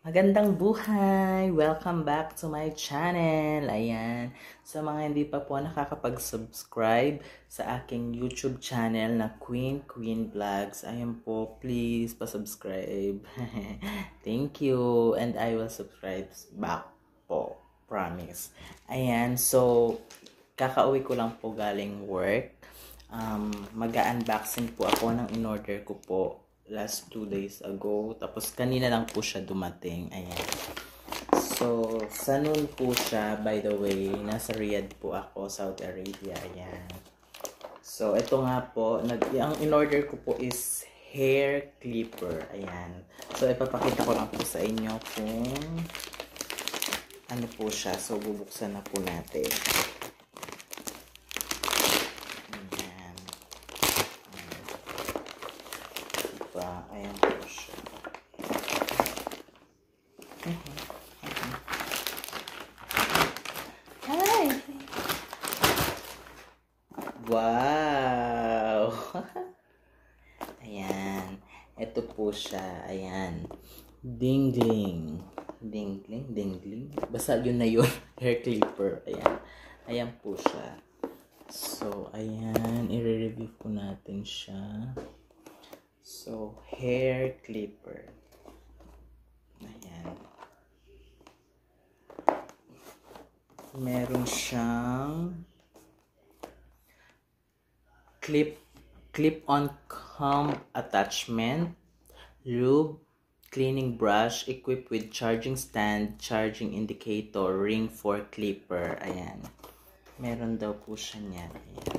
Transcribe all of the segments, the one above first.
Magandang buhay! Welcome back to my channel. Ayan. Sa mga hindi pa po nakakapag-subscribe sa aking YouTube channel na Queen Vlogs, ayan po, please pa-subscribe. Thank you. And I will subscribe back po. Promise. Ayan. So, kakauwi ko lang po galing work. Mag-unboxing po ako ng in-order ko po last 2 days ago. Tapos kanina lang po siya dumating. Ayan. So, sa noon po siya, by the way, nasa Riyadh po ako, Saudi Arabia. Ayan. So, ito nga po, ang in-order ko po is hair clipper. Ayan. So, ipapakita ko lang po sa inyo kung ano po siya. So, bubuksan na po natin. Ayan po siya. Hi! Wow! Ayan. Ito po siya. Ayan. Dingling. Dingling. Basta yun na yun. Hair clipper. Ayan. Ayan po siya. So, ayan. I-review po natin siya. So, hair clipper. Ayan. Meron siyang clip-on comb attachment, lube, cleaning brush, equipped with charging stand, charging indicator, ring for clipper. Ayan. Meron daw po siya niyan. Ayan.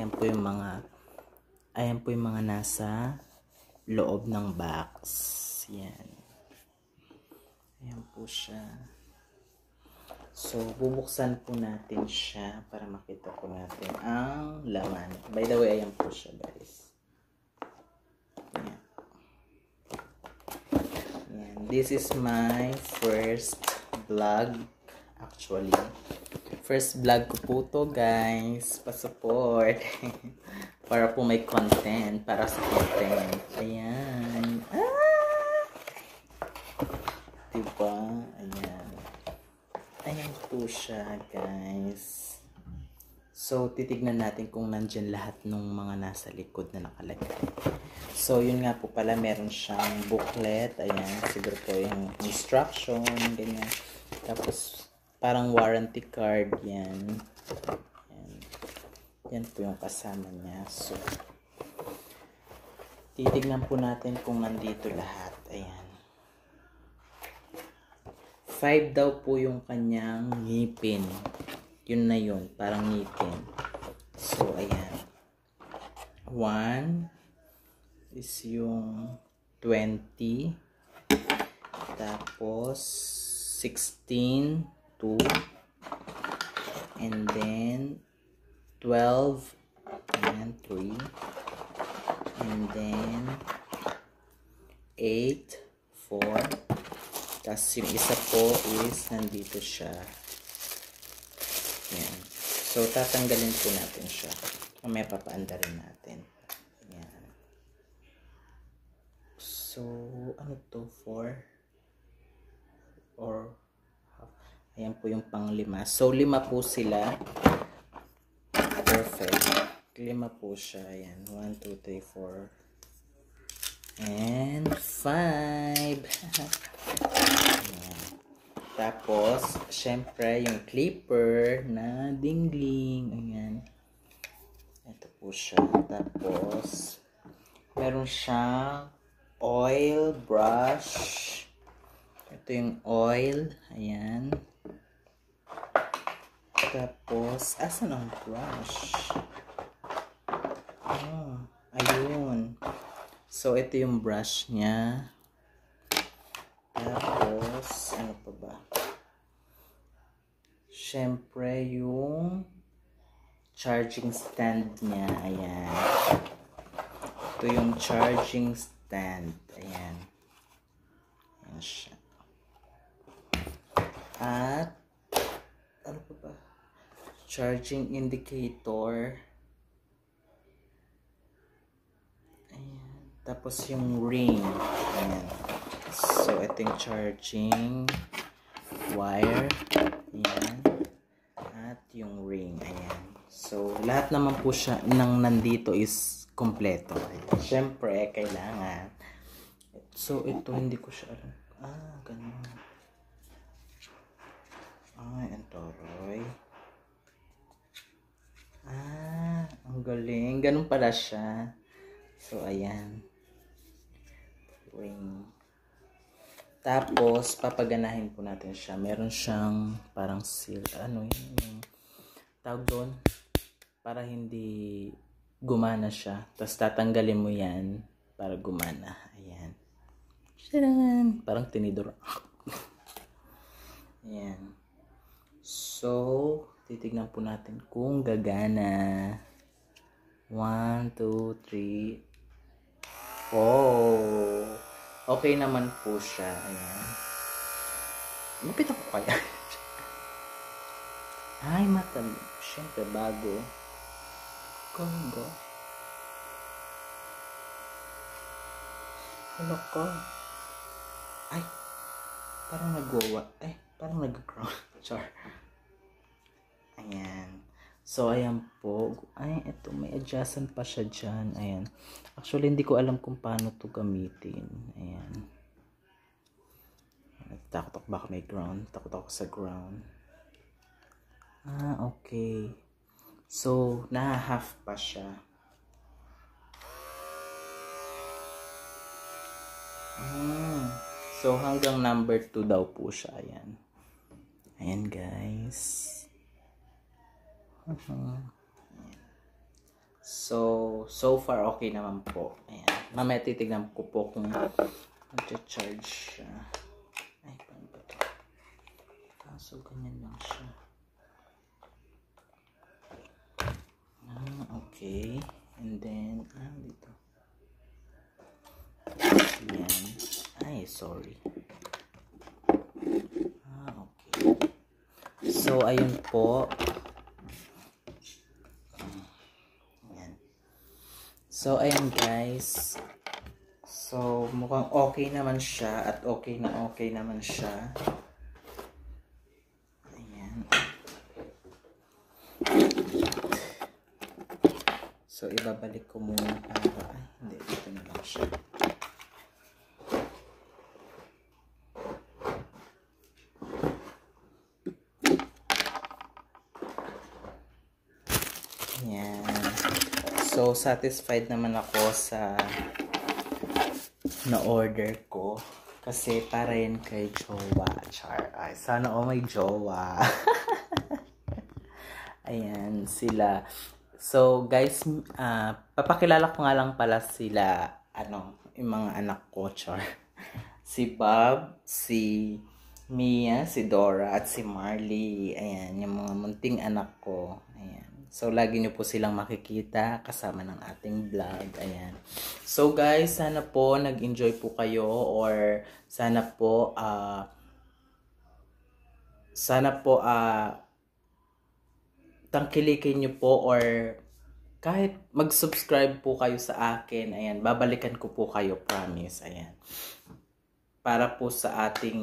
Ayan po yung mga nasa loob ng box. Yan. Ayan po siya. So, bubuksan po natin siya para makita po natin ang laman. By the way, ayan po siya, guys. Ayan. Ayan. This is my first vlog. Actually, first vlog ko po to, guys. Pa-support. Para po may content. Para sa content. Ayan. Diba? Ayan. Ayan po siya, guys. So, titignan natin kung nandyan lahat ng mga nasa likod na nakalagay. So, yun nga po pala. Meron siyang booklet. Ayan. Siguro po yung instruction. Ganyan. Tapos, parang warranty card. Yan. Yan po yung kasama niya. So, titignan po natin kung nandito lahat. Ayan. 5 daw po yung kanyang ngipin. Yun na yun. Parang ngipin. So, ayan. 1 is yung 20. Tapos, 16, 2. And then, 12 and 3, and then 8, 4, tapos yung isa po is nandito siya. Yan. So, tatanggalin po natin siya. May papaanda rin natin. Yan. So, ano to? 4 or half. Ayan po yung pang-5. So, 5 po sila. Perfect. 5 po siya. Ayan. 1, 2, 3, 4. And 5. Ayan. Tapos, syempre, yung clipper na dingling. Ayan. Ito po siya. Tapos, meron siyang oil brush. Ito yung oil. Ayan. Tapos, asan ang brush? Oh, ayun. So, ito yung brush niya. Tapos, ano pa ba? Siyempre, yung charging stand niya. Ayan. Ito yung charging stand. Ayan. Ayan siya. At, ano pa ba? Charging indicator. Ayan. Tapos yung ring. Ayan. So, ito yung charging wire. Ayan. At yung ring. Ayan. So, lahat naman po siya nang nandito is kompleto. Siyempre, kailangan. So, ito hindi ko siya alam. Ganun. Ang toroy. Ang galing. Ganun pala siya. So, ayan. Ring. Tapos, papaganahin po natin siya. Meron siyang parang seal. Ano yun? Yung tawag doon. Para hindi gumana siya. Tapos, tatanggalin mo yan para gumana. Ayan. Sharan! Parang tinidor. Ayan. So, titignan po natin kung gagana. 1, 2, 3. Oh! Okay naman po siya. Ayan. Lupit ako kaya. Ay, matamig. Siyempre, bago. Kongo. Ano ko? Ay, parang nagwawa. Ay, parang nag-ground. Char. Ayan. So, ayan po. Ay, ito. May adjustment pa siya dyan. Ayan. Actually, hindi ko alam kung paano to gamitin. Ayan. Takot ako baka may ground. Takot ako sa ground. Okay. So, na-half pa siya. So, hanggang number 2 daw po siya. Ayan. Ayan, guys. So far, okay naman po. Ayan. Mamaya titignan ko po kung mag-charge siya. Ay, paano ba ito? So, ganyan lang siya. Okay. And then, dito. Ayan. Ay, sorry. Okay. So, ayun po. Ayan. So, ayun guys. So, mukhang okay naman siya at okay naman siya. Ayan. So, ibabalik ko muna para, hindi, dito na lang siya. Ayan. So, satisfied naman ako sa na-order ko. Kasi para yun kay jowa. Char. Ay, sana may jowa. Ayan, sila. So, guys, papakilala ko nga lang pala sila, yung mga anak ko, char. Si Bob, si Mia, si Dora, at si Marley. Ayan, yung mga munting anak ko. Ayan. So, lagi nyo po silang makikita kasama ng ating vlog. Ayan. So, guys, sana po nag-enjoy po kayo or sana po tangkilikin nyo po or kahit mag-subscribe po kayo sa akin. Ayan, babalikan ko po kayo, promise. Ayan. Para po sa ating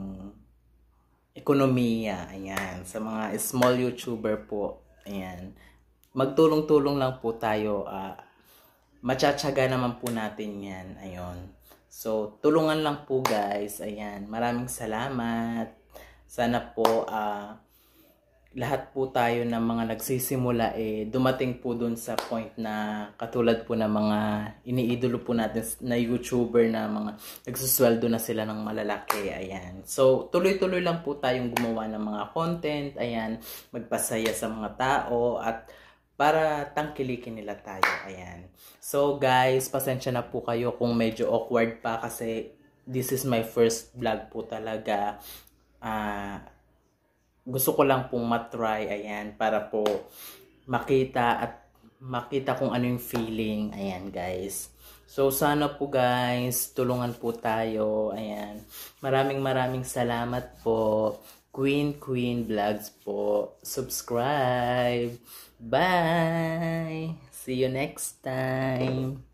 ekonomiya. Ayan, sa mga small YouTuber po. Ayan. Magtulong-tulong lang po tayo. Matsatsaga naman po natin yan. Ayun. So, tulungan lang po guys. Ayan. Maraming salamat. Sana po lahat po tayo ng mga nagsisimula dumating po dun sa point na katulad po ng mga iniidolo po natin na YouTuber na mga nagsusweldo na sila ng malalaki. Ayan. So, tuloy-tuloy lang po tayong gumawa ng mga content. Ayan. Magpasaya sa mga tao at para tangkilikin nila tayo. Ayan. So, guys, pasensya na po kayo kung medyo awkward pa kasi this is my first vlog po talaga. Gusto ko lang pong matry, ayan, para po makita kung ano yung feeling, ayan guys. So, sana po guys, tulungan po tayo, ayan. Maraming salamat po. Queen Vlogs po. Subscribe. Bye! See you next time.